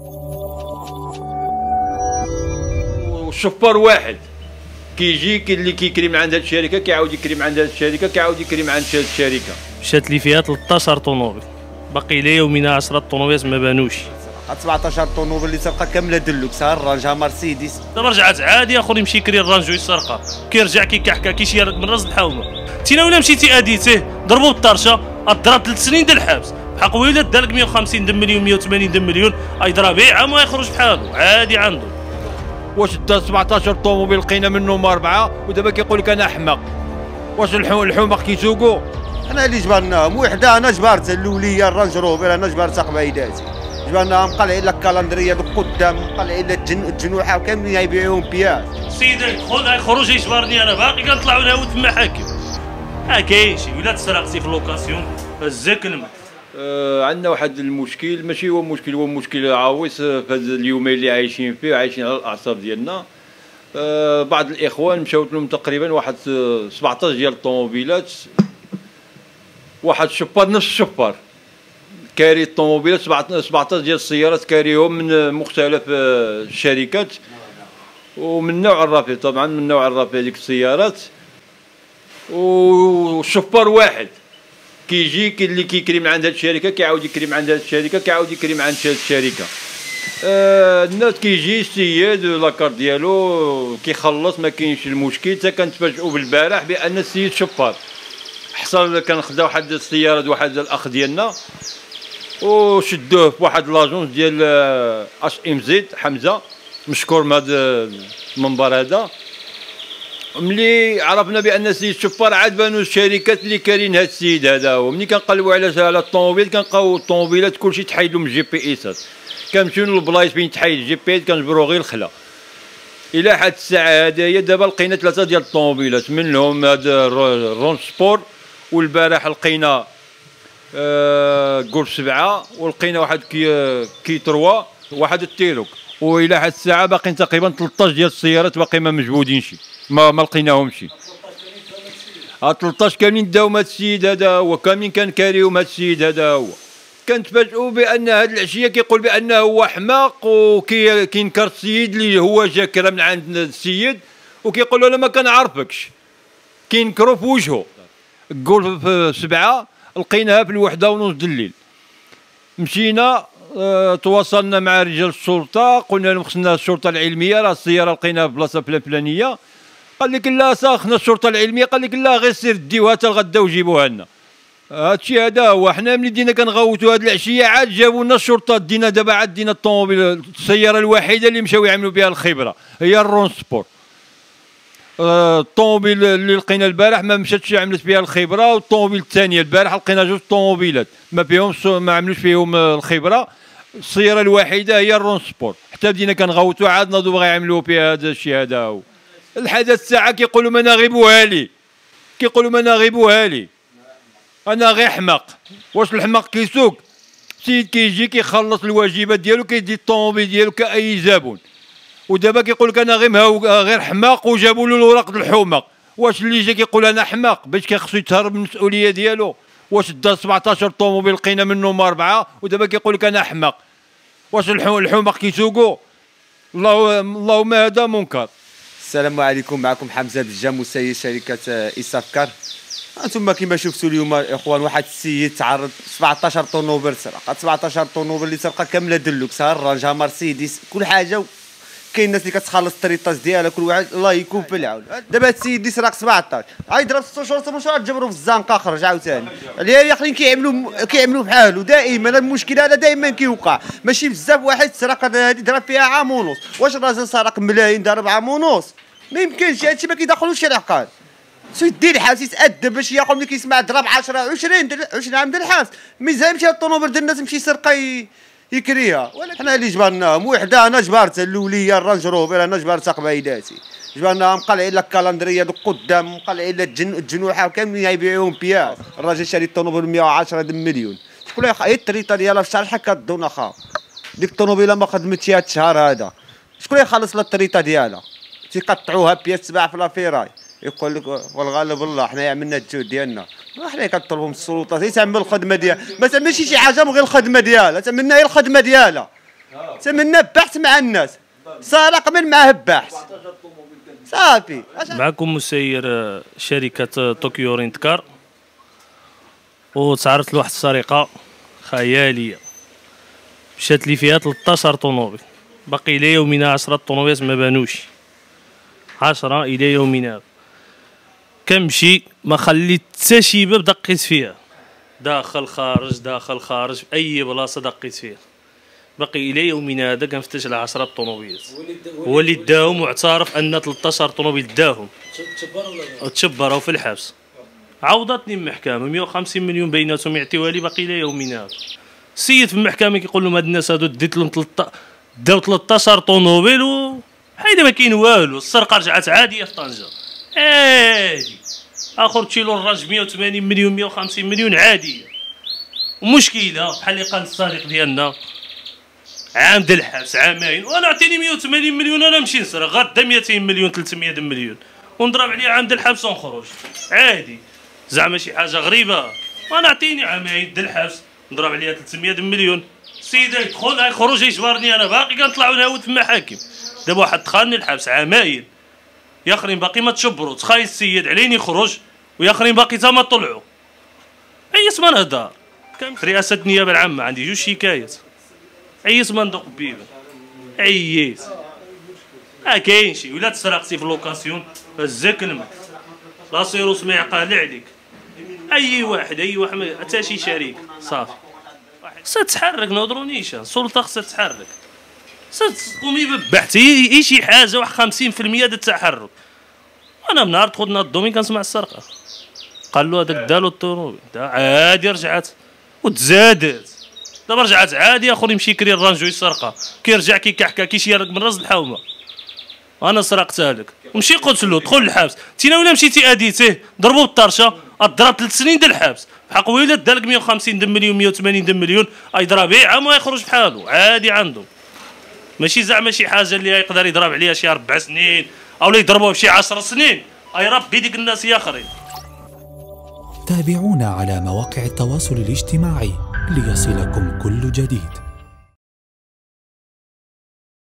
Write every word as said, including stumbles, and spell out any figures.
والشفار واحد كيجي كي اللي كيكري من عند هاد الشركه كيعاود يكري من عند هاد الشركه كيعاود يكري من عند هاد الشركه. مشات لي فيها ثلاثطاش طوموبيل، باقي لي يومنا عشرة طوموبيلات ما بانوش. سبعطاش طوموبيل اللي سرقه كامله دلوكس، ها الرانج ها مرسيدس. دابا رجعت عادي اخر يمشي يكري الرانج ويسرقها، كيرجع كيكحكا كيشير من راس الحومه. تينا ولا مشيتي اديتيه ضربوا بالطرشه، اضرب ثلاث سنين ديال الحبس، بحال قويله دارك مية وخمسين د مليون مية وثمانين د مليون، يضرب بيه عام ويخرج بحالو عادي عنده. واش دا سبعطاش طوموبيل لقينا منهم اربعه ودابا كيقول لك انا احمق؟ واش الحمق كيسوقوا؟ انا اللي جبرناهم وحده، انا جبرت الاوليه الرانج روفر، انا جبرت قبيلاتي جبرناهم مقلعين لك الكالندريه قدام، مقلعين لك الجنوحه كاملين يبيعوهم بياس. سيدي خذ خرج يجبرني انا باقي كنطلعوا لها في المحاكم. ها كاين شي ولا تسرقتي في اللوكاسيون هزاك الماء. آه عندنا واحد المشكل، ماشي هو مشكل، هو مشكل عويص في هاد اليومين اللي عايشين فيه، عايشين على الاعصاب ديالنا. آه بعض الاخوان مشاوت لهم تقريبا واحد سبعطاش ديال الطوموبيلات، واحد الشفار نفس الشفار كاري الطوموبيلات سبعطاش ديال السيارات كاريهم من مختلف الشركات ومن نوع الرافع، طبعا من نوع الرافع ديك السيارات. والشفار واحد كيجي كي اللي كيكري من عند هاد الشركه كيعاود يكري من عند هاد الشركه كيعاود يكري من عند هاد الشركه. آه الناس كيجي السيد لاكار ديالو كيخلص ما كاينش المشكل، حتى كنتفاجئوا بالبارح بان السيد شفار. حصل كنخدا واحد السياره د واحد الاخ ديالنا وشدوه في واحد لاجونس ديال اش ام زد حمزه، مشكور من هذا المنبر هذا. ملي عرفنا بان السيد شفار عاد بانوا الشركات اللي كارين هذا السيد هذا، وملي كنقلبوا على على الطوموبيل كنلقاو الطوموبيلات كلشي تحيد من جي بي اسات، كنمشيو للبلايص فين تحيد الجي بي اس كنجبروا غير الخلا. الى حد الساعه هذايا دابا لقينا ثلاثه ديال الطوموبيلات، منهم هذا الرون سبور، والبارح لقينا آه قول سبعه، ولقينا واحد كي كي تروا واحد التيروك. والى حد الساعه باقيين تقريبا ثلاثطاش ديال السيارات باقي ما مجبودينش، ما ما لقيناهمش. ها ثلاثطاش كاملين داو هذا السيد هذا هو، كاملين كان كاريهم هذا السيد هذا هو. كنتفاجئوا بان هذه العشيه كيقول بانه هو حماق وكينكر السيد اللي هو جا كرا من عند السيد وكيقول له انا ما كنعرفكش، كينكروا في وجهه. قول في سبعه لقيناها في الوحده ونص د الليل. مشينا اه تواصلنا مع رجال الشرطه، قلنا لهم خصنا الشرطه العلميه، راه السياره لقيناها في بلاصه فلان فلانيه. قال لك لا ساخنا الشرطه العلميه، قال لك لا غير سير ديوها حتى الغدا وجيبوها لنا. هادشي هذا هو. حنا ملي دينا كنغوتوا هاد العشيه عاد جابوا لنا الشرطه، دينا دابا عاد دينا الطوموبيل، السياره الوحيده اللي مشاو يعملوا بها الخبره هي الرون سبور. الطوموبيل اللي لقينا البارح ما مشاتش عملت بها الخبره، والطوموبيل الثانيه البارح لقينا جوج طوموبيلات ما فيهم ما عملوش فيهم الخبره. السياره الوحيده هي الرون سبور، حتى بدينا كنغوتوا عاد ناضوا بغا يعملوا فيها هذا الشيء هذا هو. الحدث الساعه كيقولوا مناغبوها لي، كيقولوا مناغبوها لي، انا غير حماق. واش الحماق كيسوق؟ سيد كيجي كيخلص الواجبات ديالو كيدي الطوموبيل ديالو كاي زبون، ودابا كيقول لك انا غير غير حماق وجابوا له الوراق د الحماق. واش اللي جا كيقول انا حماق باش كيخصو يتهرب من المسؤوليه ديالو؟ واش دا سبعطاش طوموبيل لقينا منهم اربعه ودابا كيقول لك انا حماق؟ واش الحماق كيسوقوا؟ الله اللهم هذا منكر. السلام عليكم، معكم حمزه بجام مسير شركه إيسافكار. انتم كما شفتوا اليوم اخوان واحد السيد تعرض سبعطاش طوموبيل سرقه، سبعطاش طوموبيل اللي سرقه كامله دلوكس، ها الرانج ها مرسيدس كل حاجه. كاين الناس اللي كتخلص الطريطاج ديالها كل واحد الله يكون في العون. دابا هاد السيد اللي سرق سبعطاش عيضرب ست شهور ثمان شهور تجبروا في الزنقه خرج عاوتاني. اللي اخرين كيعملوا كيعملوا بحالو دائما. المشكل هذا دائما كيوقع، ماشي بزاف واحد سرق هذه ضرب فيها عام ونص. واش الراجل سرق ملايين ضرب عام ونص؟ ما يمكنش، هادشي ما كيدخلوش العقال. سو يدير الحبس يتأدب باش ياخذ ملي كيسمع ضرب عشرة عشرين عشرين عام ديال الحبس. ميزان يمشي الطوموبيل ديال الناس يمشي يسرقها يكريها. حنا اللي جبرناهم وحده، انا جبرت الاوليه الرانج روفر، انا جبرت قبيلاتي جبرناهم مقلعين لك الكالندريه قدام، مقلعين لك الجنوحه كاملين يبيعوهم بياس. الراجل شاري الطوموبيل مية وعشرة مليون. شكون اللي هي الطريطه ديالها في الشهر حكا الدون اخا. ديك الطوموبيله ما خدمتش هاد الشهر هذا، شكون اللي يخلص لها الطريطه ديالها؟ تيقطعوها بياس تباع في لافيراي. يقول لك والغالب الله حنا عملنا الجهد ديالنا. حنا كنطلبوا من السلطات تعمل الخدمه ديالها، ما تعملش شي حاجه من غير الخدمه ديالها، تعملنا هي الخدمه ديالها. تمنى بحث مع الناس، سرق من معاه بحث صافي. معكم مسير شركة طوكيو رينت كار، وتعرضت لواحد السرقة خيالية مشات لي فيها ثلاثطاش طوموبيل، باقي الى يومنا عشرة طوموبيلات ما بانوش، عشرة الى يومنا. كنمشي ما خليت حتى شي باب دقيت فيها، داخل خارج داخل خارج في اي بلاصه دقيت فيها، باقي الى يومنا هذا كنفتش على عشرة طوموبيلات. هو اللي داهم واعترف ان ثلاثطاش طوموبيل داهم وتشبروا في الحبس. عوضتني المحكمه مية وخمسين مليون بيناتهم يعطيوها لي، باقي الى يومنا هذا. السيد في المحكمه كيقول لهم هاد الناس هادو ديت لهم داو ثلاثطاش طوموبيل و حيد ما كاين والو، السرقه رجعت عاديه في طنجه عادي. اخر تشيلو الراج مية وثمانين مليون مية وخمسين مليون عاديه، ومشكله بحال اللي قال السارق ديالنا عام ديال الحبس عامين، وانا عطيني مية وثمانين مليون انا نمشي نسرق غدا مئتين مليون ثلاثمية مليون ونضرب عليا عام ديال الحبس ونخرج عادي. زعما شي حاجه غريبه، وانا عطيني عامين ديال الحبس نضرب عليها ثلاثمية مليون. السيد يدخل يخرج يجبرني، انا باقي كنطلعوا نعاود في المحاكم. دابا واحد دخلني الحبس عامين، يا اخرين باقي ما تشبروا، تخايل السيد عليني يخرج ويا اخرين باقي تا ما طلعوا. عييت ما نهضر، في رئاسه النيابه العامه عندي جوج شكايات، عييت ما ندق بيبان، عييت. اه كاين شي ولا تسرقتي في اللوكاسيون هزاك الماء لاصيروس ما يعقل عليك، اي واحد اي واحد حتى شي شريك صافي خصها تحرك. نهضروا نيشان السلطه خصها تحرك، قومي ببحث اي شي حاجه واحد خمسين في المية ديال التحرك. انا من نهار دخلنا الدومين كنسمع السرقه، قال له هذاك دالو الطوموبيل عادي رجعت وتزادت، دابا رجعت عادي. اخر يمشي يكري الرانجو يسرقها، كيرجع كيكحكا كيشيرك من راس الحومه، انا سرقتها لك. ومشي قلت له دخل الحبس، تينا ولا مشيتي اديتيه ضربوه بالطرشه، ضرب ثلاث سنين ديال الحبس بحق ويلات دالك مية وخمسين مليون مية وثمانين مليون، يضرب عام ويخرج بحالو عادي عندهم. ماشي زعما شي حاجه اللي يقدر يضرب عليها شي اربع سنين او لا يضربوه بشي عشر سنين. اي ربي ديك الناس يا اخرين. تابعونا على مواقع التواصل الاجتماعي ليصلكم كل جديد.